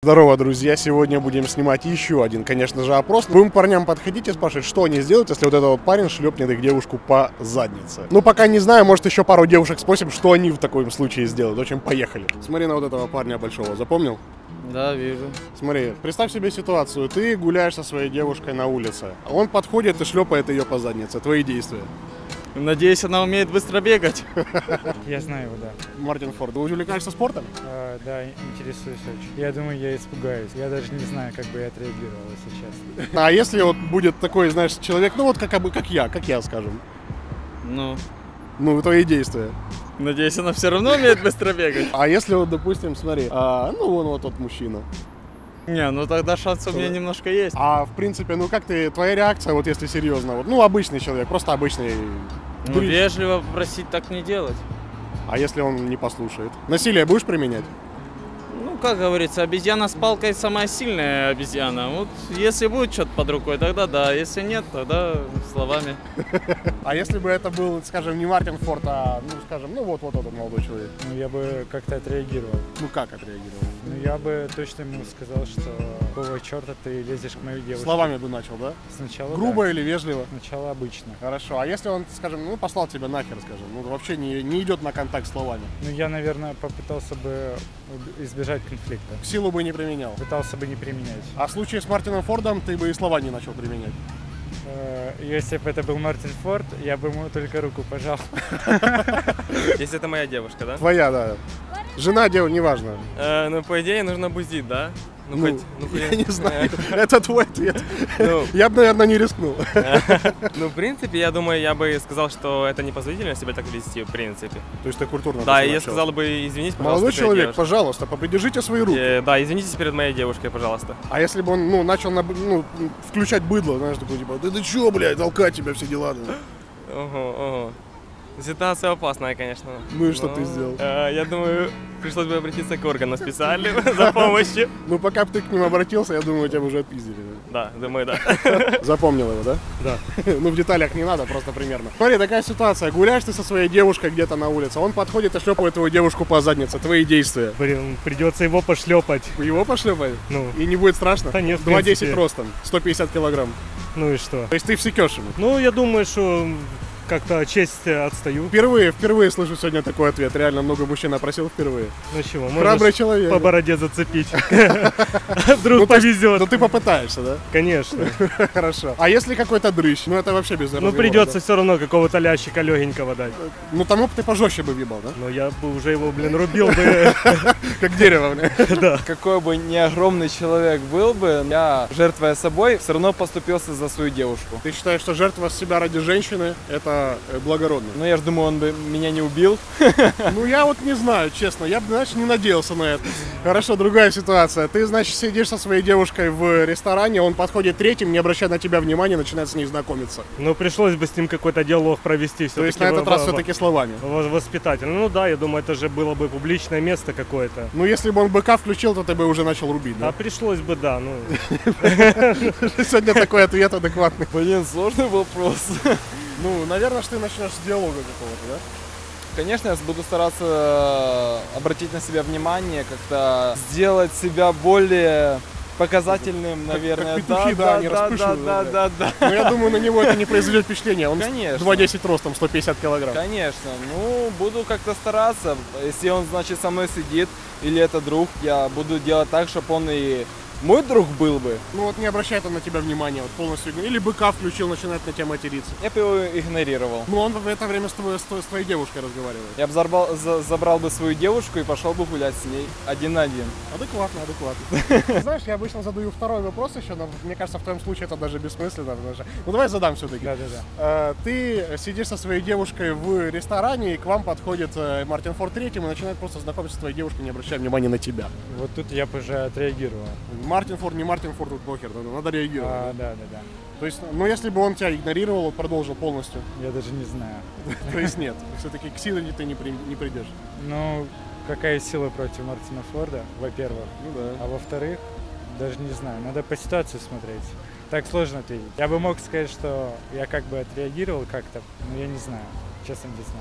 Здорово, друзья! Сегодня будем снимать еще один, конечно же, опрос. Будем парням подходить и спрашивать, что они сделают, если вот этот вот парень шлепнет их девушку по заднице. Ну, пока не знаю, может еще пару девушек спросим, что они в таком случае сделают. В общем, поехали. Смотри на вот этого парня большого, запомнил? Да, вижу. Смотри, представь себе ситуацию. Ты гуляешь со своей девушкой на улице. Он подходит и шлепает ее по заднице. Твои действия? Надеюсь, она умеет быстро бегать. Я знаю его, да. Мартин Форд, ты увлекаешься спортом? Да, интересуюсь очень. Я думаю, я испугаюсь. Я даже не знаю, как бы я отреагировал, если честно. А если вот будет такой, знаешь, человек, ну вот как я, скажем. Ну, твои действия. Надеюсь, она все равно умеет быстро бегать. А если вот, допустим, смотри, ну вон вот тот мужчина. Не, ну тогда шанс у меня немножко есть. А в принципе, ну как твоя реакция, вот если серьезно, вот, ну обычный человек, просто обычный. Ну, вежливо попросить так не делать. А если он не послушает? Насилие будешь применять? Ну, как говорится, обезьяна с палкой самая сильная обезьяна. Вот если будет что-то под рукой, тогда да. Если нет, тогда словами. А если бы это был, скажем, не Мартин Форд, а, ну, скажем, ну вот этот молодой человек? Ну, я бы как-то отреагировал. Ну как отреагировал? Ну, я бы точно ему сказал, что какого черта ты лезешь к моей девушке. Словами бы начал, да? Сначала грубо да. или вежливо? Сначала обычно. Хорошо. А если он, скажем, ну послал тебя нахер, скажем, ну вообще не идет на контакт словами? Ну, я, наверное, попытался бы избежать конфликта. Силу бы не применял? Пытался бы не применять. А в случае с Мартином Фордом ты бы и слова не начал применять? Если бы это был Мартин Форд, я бы ему только руку пожал. Если это моя девушка, да? Твоя, да. Жена, девушка, неважно. Ну, по идее, нужно бузить, да? Я не знаю, это твой ответ. Ну. Я бы, наверное, не рискнул. Ну, в принципе, я думаю, я бы сказал, что это непозволительно себя так вести, в принципе. То есть ты культурно. Да, и я сказал бы, извинись, пожалуйста. Молодой перед человек, девушкой. пожалуйста, попридержите свои руки. Да, извинитесь перед моей девушкой, пожалуйста. А если бы он, начал, включать быдло, знаешь, такой, типа, ты чё, блядь, толкать тебя, все дела. Ого. Ситуация опасная, конечно. Ну и что ты сделал? Я думаю, пришлось бы обратиться к органам специальным за помощью. Ну, пока бы ты к ним обратился, я думаю, тебя бы уже отпиздили. Да, думаю, да. Запомнил его, да? Да. Ну, в деталях не надо, просто примерно. Смотри, такая ситуация. Гуляешь ты со своей девушкой где-то на улице, он подходит и шлепает твою девушку по заднице. Твои действия. Блин, придется его пошлепать. Его пошлепать? Ну. И не будет страшно? Да нет, в 2,10 принципе. ростом, 150 килограмм. Ну и что? То есть ты всекешь ему? Ну, я думаю, что как-то честь отстаю. Впервые слышу сегодня такой ответ. Реально много мужчин опросил впервые. Ну чего, Храбрый можешь человек. по бороде зацепить. Вдруг повезет. Ну ты попытаешься, да? Конечно. Хорошо. А если какой-то дрыщ? Ну это вообще без Ну разговора, придется да? все равно какого-то лящика легенького дать. Ну тому бы ты пожестче бы въебал, да? Но я бы уже его, блин, рубил бы. Как дерево, блин. Да. Какой бы не огромный человек был бы, я, жертвуя собой, все равно поступился за свою девушку. Ты считаешь, что жертва себя ради женщины – это благородно? Ну, я же думаю, он бы меня не убил. Ну, я вот не знаю, честно. Я бы, знаешь, не надеялся на это. Хорошо, другая ситуация. Ты, значит, сидишь со своей девушкой в ресторане, он подходит третьим, не обращая на тебя внимания, начинает с ней знакомиться. Ну пришлось бы с ним какой-то диалог провести. То есть на этот раз все-таки словами. Воспитательно. Ну да, я думаю, это же было бы публичное место какое-то. Ну, если бы он быка включил, то ты бы уже начал рубить, да? А пришлось бы, да, ну. Сегодня такой ответ адекватный. Блин, сложный вопрос. Ну, наверное, ты начнешь с диалога какого-то, да? Конечно, я буду стараться обратить на себя внимание, как-то сделать себя более показательным, наверное. Как петухи, да, не распущены. Да. Но я думаю, на него это не произведет впечатления. Он Конечно. 2,10 ростом, 150 килограмм. Конечно, ну, буду как-то стараться. Если он, значит, со мной сидит, или это друг, я буду делать так, чтобы он и мой друг был бы. Ну вот не обращает он на тебя внимания, вот полностью. Или быка включил, начинает на тебя материться. Я бы его игнорировал. Ну он в это время с твоей девушкой разговаривает. Я бы забрал бы свою девушку и пошел бы гулять с ней один на один. Адекватно. Знаешь, я обычно задаю второй вопрос еще, но мне кажется, в твоем случае это даже бессмысленно. Ну давай задам все-таки. Да. Ты сидишь со своей девушкой в ресторане, и к вам подходит Мартин Форд третьим и начинает просто знакомиться с твоей девушкой, не обращая внимания на тебя. Вот тут я бы уже отреагировал. Мартин Форд, не Мартин Форд, тут похер, надо реагировать. Да. То есть, ну если бы он тебя игнорировал, продолжил полностью. Я даже не знаю. То есть нет, все-таки к силе ты не придешь. Ну, какая сила против Мартина Форда, во-первых. Ну да. А во-вторых, даже не знаю, надо по ситуации смотреть. Так сложно ответить. Я бы мог сказать, что я как бы отреагировал как-то, но я не знаю. честно объясняю.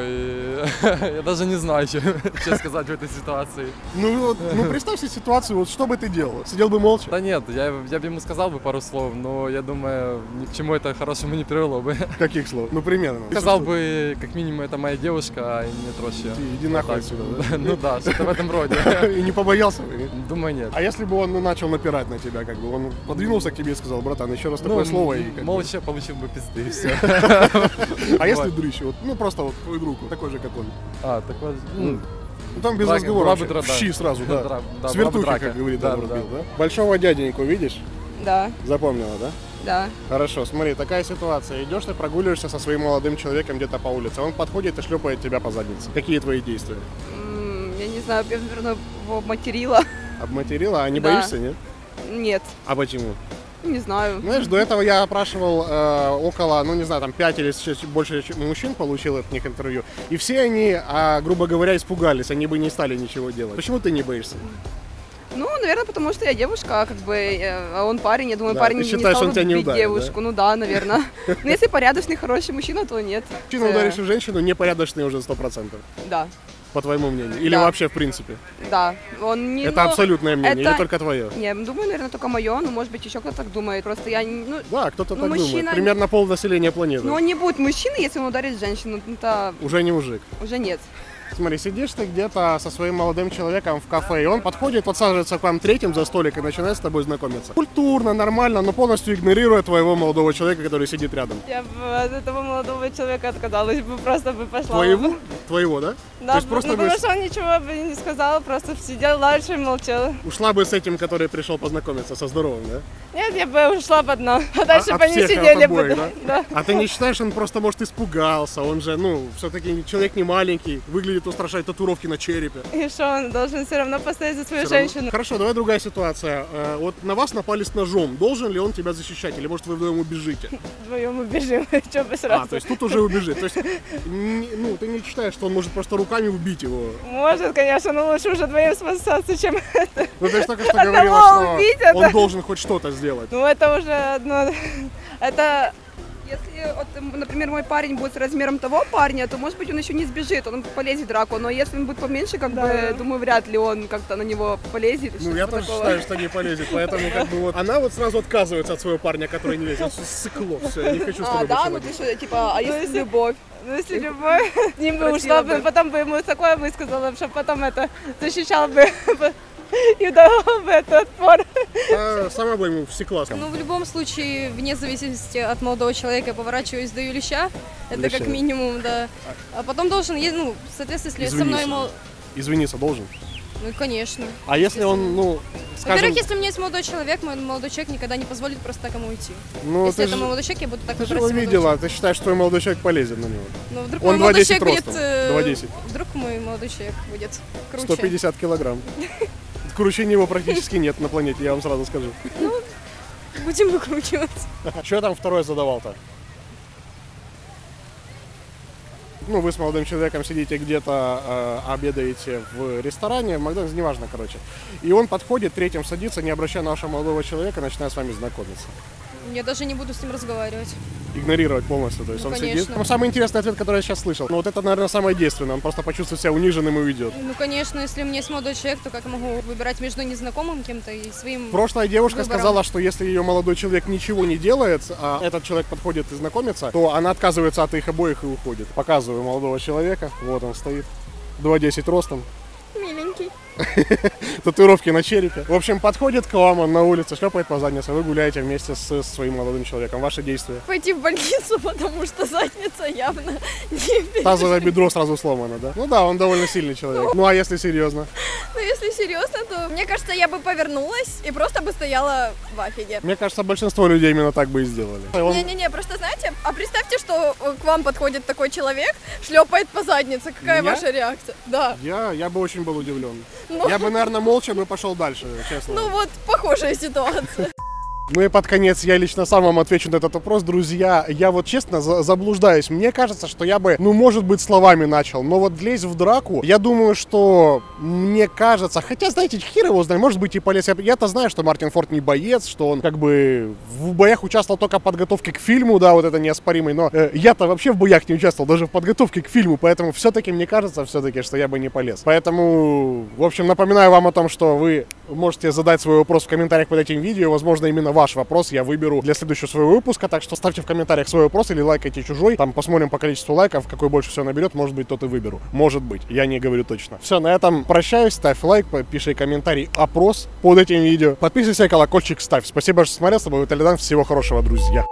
Ой, я даже не знаю, что сказать в этой ситуации. Ну представь себе ситуацию, вот что бы ты делал? Сидел бы молча? Да нет, я бы ему сказал бы пару слов, но я думаю, ни к чему это хорошему не привело бы. Каких слов? Ну, примерно. Сказал бы, как минимум, это моя девушка, а не троща. Иди нахуй отсюда, да? Ну да, что-то в этом роде. И не побоялся бы? Думаю, нет. А если бы он начал напирать на тебя, как бы, он подвинулся к тебе и сказал: братан, еще раз такое слово и как бы... Молча получил бы пизды, и все. А если дрыщ, вот, ну просто вот твой друг, такой же, как он? Так вот, Ну там без драка, разговора была бы вообще. драка. Щи сразу, да. Да, С была бы вертухи, драка. как говорит Да, Добрый да. Билл, да? Большого дяденьку видишь? Да, Запомнила, да? да. Хорошо, смотри, такая ситуация. Идешь ты прогуливаешься со своим молодым человеком где-то по улице. Он подходит и шлепает тебя по заднице. Какие твои действия? Я не знаю, я, наверное, его материла. Обматерила? А не Да. боишься, нет? Нет, А почему? не знаю. Знаешь, до этого я опрашивал около, ну не знаю, там 5 или больше мужчин получил от них интервью. И все они, грубо говоря, испугались. Они бы не стали ничего делать. Почему ты не боишься? Ну, наверное, потому что я девушка, как бы, а он парень. Я думаю, Да, парень ты не считаешь, стал он бы тебя не бить ударит, девушку. Ну да, наверное. Но если порядочный, хороший мужчина, то нет. Мужчина, ударишь в женщину, непорядочный уже 100%, Да, по твоему мнению. Или Да. вообще в принципе. да. Он не... Это ну, абсолютное мнение, это- или только твое? Не, думаю, наверное, только мое, но может быть еще кто-то так думает. Просто я, ну, Да, кто-то Ну, так думает. мужчина- Примерно полнаселения планеты. но он не будет мужчиной, если он ударит женщину. Это Уже не мужик. уже нет. Смотри, сидишь ты где-то со своим молодым человеком в кафе, и он подходит, подсаживается к вам третьим за столик и начинает с тобой знакомиться. Культурно, нормально, но полностью игнорируя твоего молодого человека, который сидит рядом. Я бы от этого молодого человека отказалась бы, просто бы пошла. Твоего? Твоего, да? Да, То есть просто ну, бы потому что он ничего бы не сказал, просто сидел дальше и молчал. ушла бы с этим, который пришел познакомиться, со здоровым, да? Нет, я бы ушла бы одна, а дальше от бы не всех, от сидели бы. обоих, да? Да. А ты не считаешь, он просто, может, испугался? Он же, ну, все-таки человек не маленький, выглядит устрашает, татуировки на черепе. И что, он должен все равно постоять за свою Всё равно. женщину. Хорошо, давай другая ситуация. Вот на вас напали с ножом. Должен ли он тебя защищать? Или, может, вы вдвоем убежите? Вдвоем убежим, что бы сразу. То есть тут уже убежит. То есть, ну, ты не считаешь, что он может просто руками убить его? Может, конечно, но лучше уже вдвоем спасаться, чем это. Ну, ты же только что Одного говорила, что убить он это. должен хоть что-то сделать. Ну, это уже одно... Это... Если, вот, например, мой парень будет с размером того парня, то, может быть, он еще не сбежит, он полезет в драку. Но если он будет поменьше, как бы, думаю, вряд ли он как-то на него полезет. Ну, я тоже считаю, что не полезет, поэтому как бы вот... Она вот сразу отказывается от своего парня, который не лезет. Сыкло, все, я не хочу с тобой да, больше ну водить. ты что, типа, а если любовь? Ну, если любовь, с ним бы Просила ушла бы. бы, потом бы ему такое высказала, что потом это защищал бы и давал бы этот отпор. А сама бы ему всекла. Ну, в любом случае, вне зависимости от молодого человека, я поворачиваюсь, даю леща. Это Леща. как минимум, да. А потом должен, ну, соответственно, если со мной... Извиниться должен. Ну, конечно. А если он, ну, скажем... Во-первых, если у меня есть молодой человек, мой молодой человек никогда не позволит просто так ему уйти. Ну, Если ты это же- мой молодой человек, я буду так Ты же выбирать его себе видела, ты считаешь, что твой молодой человек полезен на него? Ну, вдруг Он мой молодой 2,10 человек будет... ростом, 2,10. Вдруг мой молодой человек будет круче. 150 килограмм. Круче него практически нет на планете, я вам сразу скажу. Будем выкручиваться. Что я там второй задавал-то? Ну, вы с молодым человеком сидите где-то, обедаете в ресторане, в Макдональдсе, неважно, короче. И он подходит, третьим садится, не обращая на вашего молодого человека, начинает с вами знакомиться. Я даже не буду с ним разговаривать. Игнорировать полностью, то есть Ну, он конечно. сидит. Ну, самый интересный ответ, который я сейчас слышал. Ну, вот это, наверное, самое действенное. Он просто почувствует себя униженным и уйдет. Ну, конечно, если у меня есть молодой человек, то как я могу выбирать между незнакомым кем-то и своим... Прошлая девушка выбором. сказала, что если ее молодой человек ничего не делает, а этот человек подходит и знакомится, то она отказывается от их обоих и уходит. Показываю молодого человека. Вот он стоит. 2,10 ростом. Миленький. Татуировки на черепе. В общем, подходит к вам, он на улице, шлепает по заднице, вы гуляете вместе с своим молодым человеком. Ваши действия. Пойти в больницу, потому что задница явно не... Тазовое бедро сразу сломано, да? Ну да, он довольно сильный человек. Ну а если серьезно? Ну, если серьезно, то мне кажется, я бы повернулась и просто бы стояла в афиге. Мне кажется, большинство людей именно так бы и сделали. Он- Не-не-не, просто знаете, а представьте, что к вам подходит такой человек, шлепает по заднице. Какая Меня? ваша реакция? Да. Я бы очень был удивлен. Ну. Я бы, наверное, молча бы пошел дальше, честно. Ну вот, похожая ситуация. Ну и под конец я лично сам вам отвечу на этот вопрос, друзья. Я вот честно заблуждаюсь. Мне кажется, что я бы, ну, может быть, словами начал. Но вот лезть в драку, я думаю, что мне кажется... Хотя, знаете, хер его знает, может быть, и полез. Я-то знаю, что Мартин Форд не боец, что он как бы в боях участвовал только в подготовке к фильму, да, вот это неоспоримый. Но я-то вообще в боях не участвовал, даже в подготовке к фильму. Поэтому все-таки мне кажется, все-таки, что я бы не полез. Поэтому, в общем, напоминаю вам о том, что вы можете задать свой вопрос в комментариях под этим видео. Возможно, именно ваш вопрос я выберу для следующего своего выпуска, так что ставьте в комментариях свой вопрос или лайкайте чужой, там посмотрим по количеству лайков, какой больше всего наберет, может быть, тот и выберу, может быть, я не говорю точно. Все, на этом прощаюсь, ставь лайк, пиши комментарий, опрос под этим видео, подписывайся, колокольчик ставь. Спасибо, что смотрел, с тобой был Толедан, всего хорошего, друзья.